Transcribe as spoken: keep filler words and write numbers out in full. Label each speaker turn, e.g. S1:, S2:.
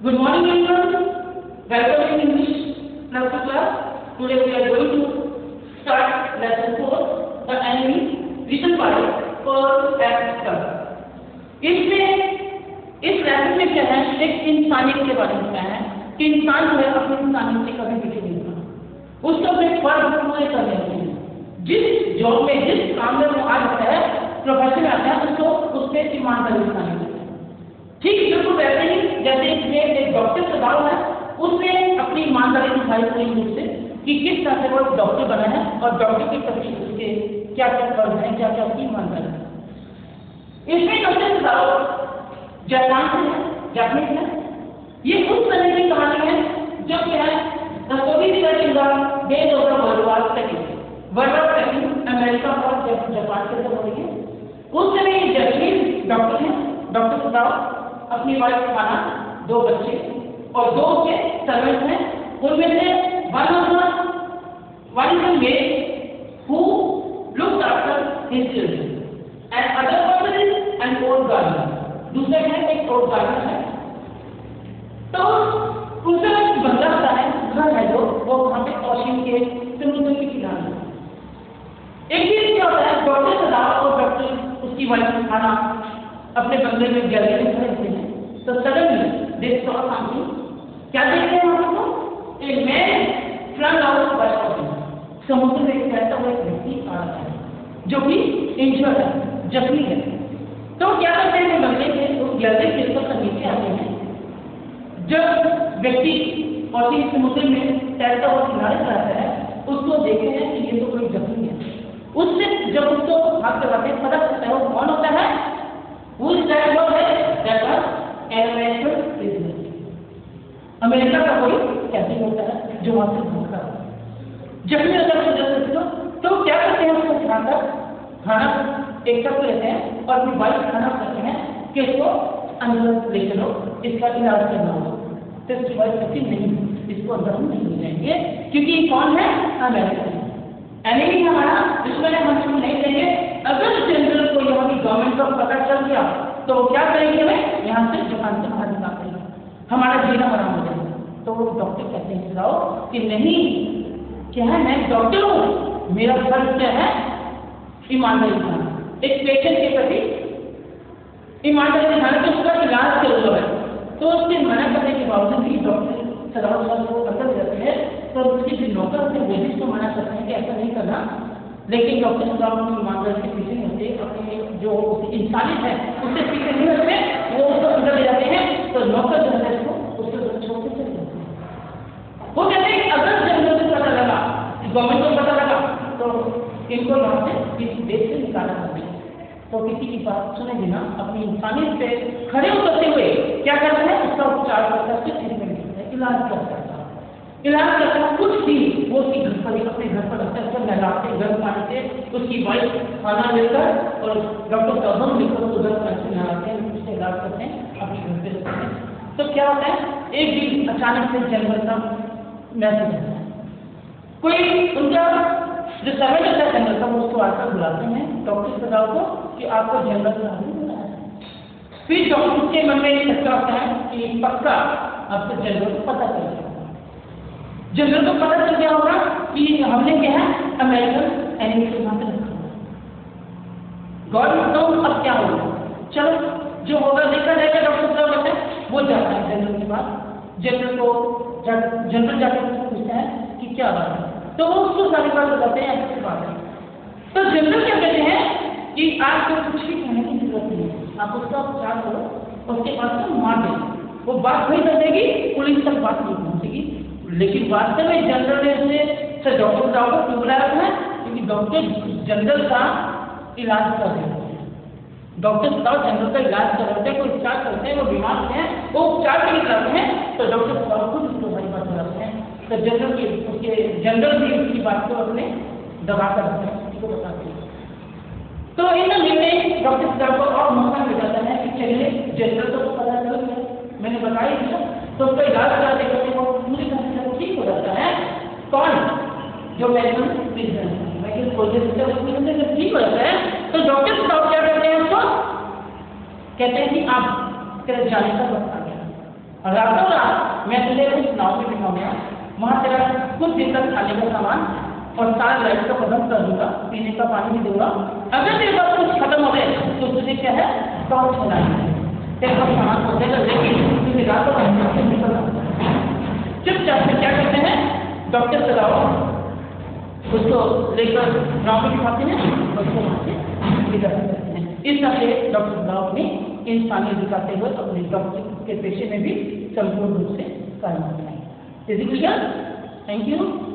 S1: Good morning, everyone. Welcome in English class to class. Today we are going to start lesson four, the enemy reason why for act कर। इसमें इस lesson में क्या है, एक इंसानियत के बारे में क्या है कि इंसान जो है अपनी इंसानियत से कभी पीछे नहीं होता, उसको अपने फर्ज पूरे करने होते हैं। जिस जॉब में जिस काम में वो आ जाता है, प्रोफेशन में आता है, उसको उससे ईमानदारी दिखानी होती है। ठीक बिल्कुल वैसे ही जैसे इसमें एक डॉक्टर का दावा है, उसने अपनी ईमानदारी दिखाई पूरी रूप से कि किस तरह से वो डॉक्टर बना है और डॉक्टर के प्रति उसके क्या क्या फर्ज है, क्या क्या उसकी ईमानदारी है। इसमें डॉक्टर का दावा जापान से है, जापानीज है। ये उस तरह की कहानी है जब क्या है the Soviet Union days of the world war second world war second America और जापान के अंदर हो रही है। उस समय ये जापानीज डॉक्टर है, डॉक्टर का दावा अपनी वाइफ खाना, दो बच्चे और दो के सर्वेंट हैं। उनमें से one of the one is a male who looks after his children and other person is an old gardener. दूसरे है एक ओल्ड गार्डनर है। तो दूसरा एक बंदा होता है, घर है जो वो वहाँ पे ओशन के समुद्र के किनारे। एक दिन क्या होता है, डॉक्टर सदा और डॉक्टर उसकी वाइफ खाना अपने बंगले में गैलरी में खड़े हैं। तो सडनली दे सॉ समथिंग। क्या देखते हैं हम लोग? A man flung out by ocean. समुद्र में कहता हुआ एक व्यक्ति आ रहा है जो कि इंजर्ड है, जख्मी है। तो क्या करते हैं, बंगले के उस गैलरी के ऊपर नीचे आते हैं। जब व्यक्ति ओशन समुद्र में तैरता हुआ किनारे पर आता है, उसको देखते हैं कि ये तो कोई जख्मी है। उससे जब उसको हाथ लगाते हैं, पता चलता है वो कौन होता है। Who is that one है? That was an American prisoner. America का कोई कैदी होता है जो वहां से भागा जख्मी होता है। तो क्या करते हैं, उसको खाकर खाना एक तक लेते हैं और अपनी वाइफ खाना करते हैं कि इसको अंदर ले चलो, इसका इलाज करना होगा। तो इसकी वाइफ कहती नहीं, इसको अंदर हम नहीं ले जाएंगे क्योंकि कौन है, अमेरिका एनिमी हमारा, दुश्मन है, हम इसको नहीं देंगे। अगर जनरल को यहाँ की गवर्नमेंट को पता चल गया तो क्या करेंगे, हमें यहाँ से जापान से बाहर निकाल देंगे, हमारा जीना हराम हो जाएगा। तो वो डॉक्टर कहते हैं सुनाओ कि नहीं, क्या है, मैं डॉक्टर हूँ, मेरा फर्ज क्या है, ईमानदारी दिखाना, एक पेशेंट के प्रति ईमानदारी दिखाना कि उसका इलाज जरूर है। तो उसके मना करने के बावजूद भी डॉक्टर सलाह को अंदर जाते हैं। तो उसके जो नौकर होते हैं वो इसको मना करते हैं कि ऐसा नहीं करना, लेकिन डॉक्टर साहब अपनी ईमानदारी से पीछे नहीं होते, अपने जो इंसानियत है उससे पीछे नहीं होते, वो उसको अंदर ले जाते हैं। तो नौकर जो है उसको उसको छोड़ के चले जाते हैं। वो कहते हैं कि अगर जनरल को पता लगा, गवर्नमेंट को पता लगा, तो इनको यहाँ से किसी देश से निकाला करते हैं। तो किसी की बात सुनेंगे ना, अपनी इंसानियत पे खड़े उतरते हुए क्या करते हैं, उसका उपचार करता है, ट्रीटमेंट करता है, इलाज करता है। इलाज करता है कुछ भी, वो उसकी घर पर ही अपने घर पर रखते हैं, उसको नहलाते गर्म पानी से, उसकी वाइफ खाना लेकर और डॉक्टर का हम लेकर उसको गर्म पानी से नहलाते हैं, उससे इलाज करते हैं, अपने घर पे रखते हैं। तो क्या होता है, एक दिन अचानक से जनरल का मैसेज आता है, कोई उनका जो सर्वेंट होता है जनरल का, वो उसको आकर बुलाते हैं डॉक्टर सदाओ को कि आपको जनरल का आदमी बुलाया है। फिर डॉक्टर के मन में एक सच्चा होता है कि पक्का अब तो जनरल को पता चल गया, जनरल को पता चल गया होगा कि हमने क्या है, अमेरिकन एनिमी के साथ रखा हुआ। गॉड तो अब क्या होगा, चलो जो होगा देखा जाएगा। डॉक्टर साहब कहते हैं, वो जाता है जनरल के पास, जनरल को जनरल जाकर पूछता है कि क्या बात है। तो वो उसको सारी बात बताते हैं, ऐसी बात है। तो जनरल क्या कहते हैं कि आपको कुछ भी कहने की जरूरत नहीं है, आप उसका उपचार करो, उसके पास तो मार दो, वो बात नहीं बनेगी, पुलिस तक बात नहीं पहुंचेगी। लेकिन वास्तव में जनरल ने उसे डॉक्टर साहब को क्यों बुलाया है, क्योंकि डॉक्टर जनरल का इलाज कर रहे हैं, डॉक्टर साहब जनरल का इलाज कर रहे हैं, कोई उपचार करते हैं, वो बीमार हैं, वो उपचार के लिए कराते हैं। तो डॉक्टर साहब खुद उसको बड़ी बात कराते हैं। तो जनरल की उसके जनरल भी उसकी बात को अपने दबा कर रखते हैं, उसको बताते हैं। तो इन निर्णय डॉक्टर साहब को और मौका मिल जाता है कि चलिए जनरल को पता चल गया, मैंने बताया दिया, तो उसका इलाज करा देकर वो पूरी तरह से ठीक हो जाता है। कौन, जो मेडिकल प्रिजनर है, मेडिकल सोल्जर ठीक हो जाता है। तो डॉक्टर साहब क्या करते हैं, उसको कहते हैं कि आप तेरे जाने का वक्त आ गया, और रातों रात मैं तुझे उस नाव में बिठाऊंगा, वहाँ तेरा कुछ दिन तक खाने का सामान और सारा लाइट का प्रबंध कर दूंगा, पीने का पानी भी दूंगा। अगर तेरे पास कुछ खत्म हो गए तो तुझे क्या है टॉर्च बनाएंगे, तेरे पास सामान होते हैं लेकिन तुझे रातों रात से निकलना। चुपचाप से क्या करते हैं, डॉक्टर सलाओ उसको लेकर गाँव में दिखाते हैं, उसको वहाँ से विदा करते हैं। इस तरह से डॉक्टर सलाओ ने इंसानियत दिखाते हुए अपने डॉक्टर के पेशे में भी संपूर्ण रूप से कार्य किया। Is it clear? Thank you.